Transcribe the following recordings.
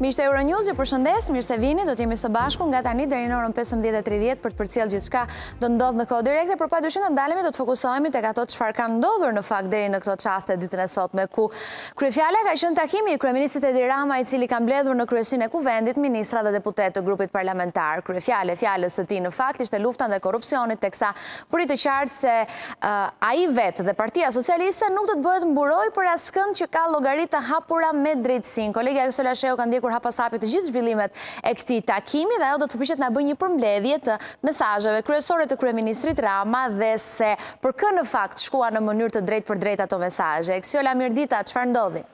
Miqtë e Euronews, ju përshëndes, mirë se vini, do t'jemi së bashku nga tani deri në orën 15:30 për të përcjellë gjithçka do ndodh në kohë direkte, por padyshim do ndalemi, do të fokusohemi tek ato çfarë ka ndodhur në fakt deri në këto çaste ditën e sotme, ku kryefjala ka qenë takimi i kryeministit Edi Rama, i cili ka mbledhur në kryesinë e kuvendit ministra dhe deputet të grupit parlamentar. Kryefjala e fjalës së tij në fakt ishte lufta ndaj korrupsionit, teksa bëri të qartë se ai vetë dhe Partia Socialiste nuk do të bëhet mburoj për askënd që ka llogaritë të hapura me drejtësinë. Kolegja Josola Sheu ka ndjekur hapasapi të gjithë zhvillimet e këtij takimi dhe ajo do të përpiqet na bëjë një përmbledhje të mesazheve kryesore të kryeministrit Rama dhe se për kë në fakt shkuan në mënyrë të drejtë për drejtë ato mesazhe. Eksiola Mirdita, çfarë ndodhi?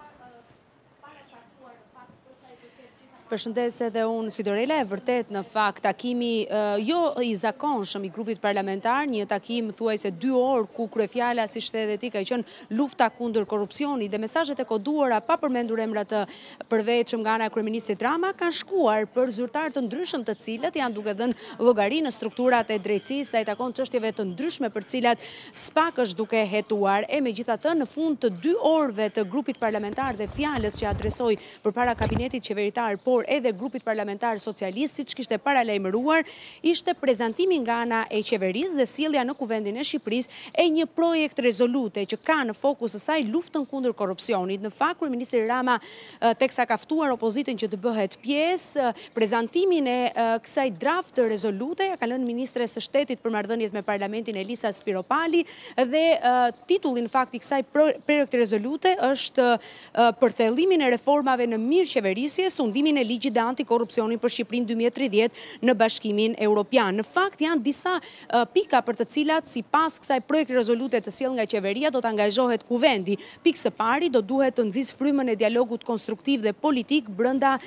Përshëndes edhe unë, si Dorela, e vërtet në fakt takimi jo i zakonshëm i grupit parlamentar, një takim thuajse 2 orë ku kryefjala si shteti ti ka qenë lufta kundër korrupsionit dhe mesazhet e koduara pa përmendur emra të përveçëm nga ana e kryeministit Rama kanë shkuar për zyrtar të ndryshëm të cilët janë duke dhënë llogari në strukturat e drejtësisë sa i takon çështjeve të ndryshme për cilat SPAK është duke hetuar. E megjithatë në fund të 2 orëve të grupit parlamentar dhe fjalës që adresoi përpara kabinetit qeveritar, por edhe grupit parlamentar socialist, siç kishte paralajmëruar, ishte prezantimi nga ana e qeverisë dhe sjellja në kuvendin e Shqipërisë e një projekt rezolute që ka në fokus së saj luftën kundër korrupsionit. Në fakt, kryeministri Rama, teksa ka ftuar opozitën që të bëhet pjesë, prezantimin e kësaj draft rezolute ja ka lënë ministres së shtetit për marrëdhëniet me parlamentin Elisa Spiropali dhe titulli në fakt i kësaj projekti rezolute është për thellimin e reformave në mirëqeverisje, sundimin e ligjit dhe antikorrupsionin për Shqipërinë 2030 në Bashkimin Evropian. Në fakt janë disa pika për të cilat sipas kësaj projekti rezolute të sjellë nga qeveria do të angazhohet kuvendi. Pikë së pari do duhet të nxjisë frymën e dialogut konstruktiv dhe politik brenda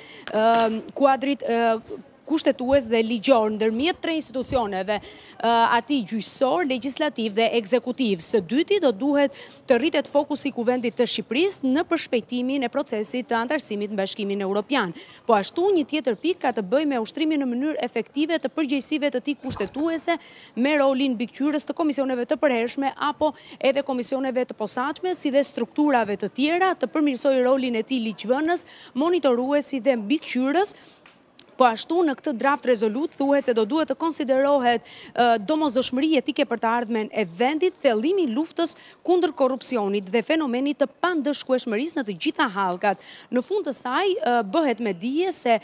kuadrit kushtetues dhe ligjor ndërmjet 3 institucioneve, atij gjyqësor, legjislativ dhe ekzekutiv. Së dyti do duhet të rritet fokusi i kuvendit të Shqipërisë në përshpejtimin e procesit të antarësimit në Bashkimin Evropian. Po ashtu një tjetër pikë ka të bëjë me ushtrimin në mënyrë efektive të përgjegjësive të tij kushtetuese me rolin mbikëqyrës të komisioneve të përhershme apo edhe komisioneve të posaçme, si dhe strukturave të tjera, të përmirësojë rolin e tij ligjvënës, monitoruesi dhe mbikëqyrës. Po ashtu në këtë draft rezolut thuhet se do duhet të konsiderohet domosdoshmëri etike për të ardhmen e vendit, thellimi i luftës kundër korrupsionit dhe fenomenit të pandëshkueshmërisë në të gjitha hallkat. Në fund të saj bëhet me dije se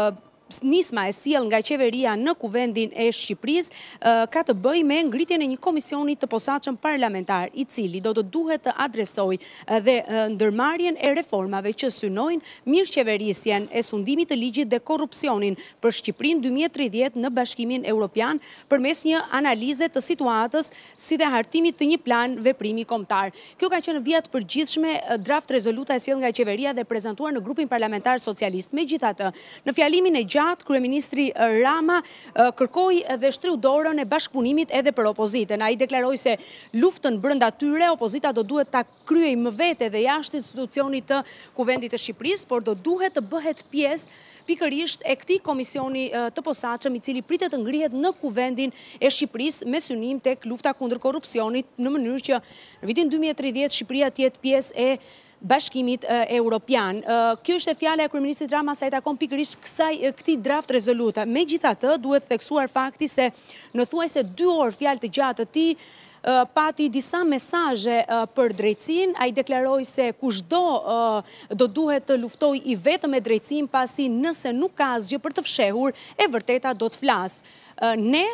nisma e sjell nga qeveria në kuvendin e Shqipërisë ka të bëjë me ngritjen e një komisioni të posaçëm parlamentar, i cili do të duhet të adresojë dhe ndërmarrjen e reformave që synojnë mirëqeverisjen e sundimit të ligjit dhe korrupsionin për Shqipërinë 2030 në Bashkimin Evropian përmes një analize të situatës si dhe hartimit të një plan veprimi kombëtar. Kjo ka qenë vija të përgjithshme draft rezoluta e sjell nga qeveria dhe prezantuar në grupin parlamentar socialist. Megjithatë, në fjalimin e kryeministri Rama kërkoi dhe shtriu dorën e bashkëpunimit edhe për opozitën. Ai deklaroi se luftën brenda tyre opozita do duhet ta kryejë më vete dhe jashtë institucionit të kuvendit të Shqipërisë, por do duhet të bëhet pjesë pikërisht e këtij komisioni të posaçëm i cili pritet të ngrihet në kuvendin e Shqipërisë me synim tek lufta kundër korrupsionit në mënyrë që në vitin 2030 Shqipëria të jetë pjesë e Bashkimit Evropian. Kjo është e fjala e kryeministit Rama sa i takon pikërisht këtij draft rezolute. Megjithatë, duhet theksuar fakti se në thuajse 2 orë fjalë të gjatë të tij pati disa mesazhe për drejtësinë. Ai deklaroi se kushdo do duhet të luftojë i vetëm me drejtësinë, pasi nëse nuk ka asgjë për të fshehur, e vërteta do të flasë. Ne,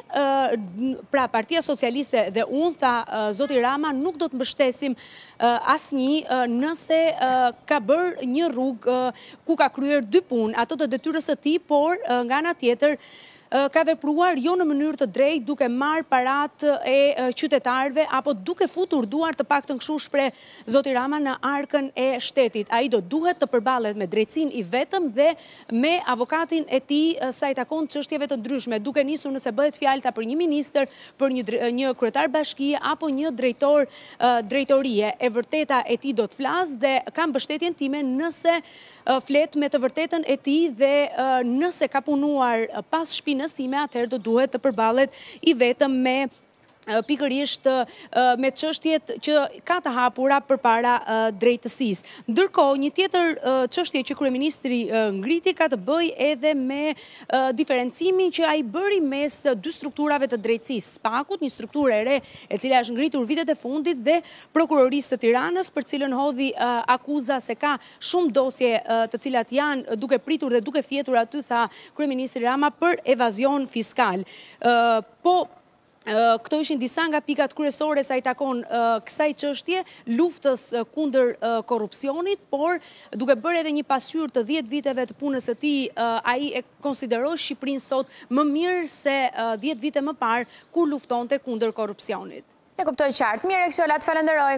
pra Partia Socialiste dhe unë, tha zoti Rama, nuk do të mbështesim asnjë nëse ka bërë një rrugë ku ka kryer 2 punë, ato të detyrës së tij, por nga ana tjetër ka vepruar jo në mënyrë të drejtë duke marrë paratë e qytetarëve apo duke futur duar të paktën kështu shpreh zoti Rama në arkën e shtetit. Ai do duhet të përballet me drejtsinë i vetëm dhe me avokatin e tij sa i takon çështjeve të ndryshme, duke nisur nëse bëhet fjalë për një ministër, për një kryetar bashkie apo një drejtor drejtorie. E vërteta e tij do të flasë dhe ka mbështetjen time nëse flet me të vërtetën e tij dhe nëse ka punuar pas shpinësime, atëherë do duhet të përballet i vetëm me pikërisht me çështjet që ka të hapura përpara drejtësisë. Ndërkohë, një tjetër çështje që kryeministri ngriti ka të bëjë edhe me diferencimin që ai bëri mes dy strukturave të drejtësisë, SPAK-ut, një strukturë e re e cila është ngritur vitet e fundit, dhe Prokurorisë së Tiranës, për cilën hodhi akuza se ka shumë dosje të cilat janë duke pritur dhe duke fjetur aty, tha kryeministri Rama, për evazion fiskal. Këto ishin disa nga pikat kryesore sa i takon kësaj çështje, luftës kundër korrupsionit, por duke bërë edhe një pasqyrë të 10 viteve të punës së tij, ai e konsideroi Shqipërinë sot më mirë se 10 vite më parë kur luftonte kundër korrupsionit. E kuptoj qartë. Mirë, Eksiola, të falenderoj.